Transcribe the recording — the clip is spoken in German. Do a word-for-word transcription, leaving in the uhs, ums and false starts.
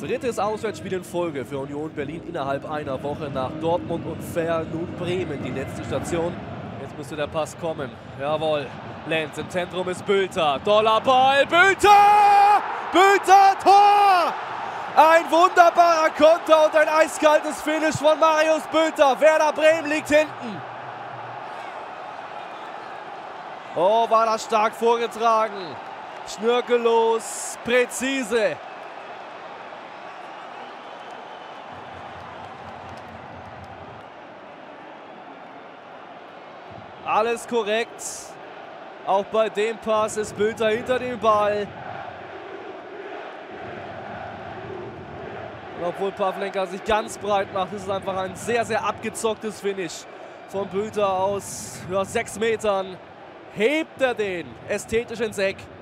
Drittes Auswärtsspiel in Folge für Union Berlin innerhalb einer Woche nach Dortmund und Fair nun Bremen, die letzte Station. Jetzt müsste der Pass kommen. Jawohl. Lenz, im Zentrum ist Bülter. Doller Ball. Bülter! Bülter, Tor! Ein wunderbarer Konter und ein eiskaltes Finish von Marius Bülter. Werder Bremen liegt hinten. Oh, war das stark vorgetragen. Schnörkellos, präzise. Alles korrekt. Auch bei dem Pass ist Bülter hinter dem Ball. Und obwohl Pavlenka sich ganz breit macht, ist es einfach ein sehr, sehr abgezocktes Finish von Bülter aus ja, sechs Metern. Hebt er den ästhetischen Eck.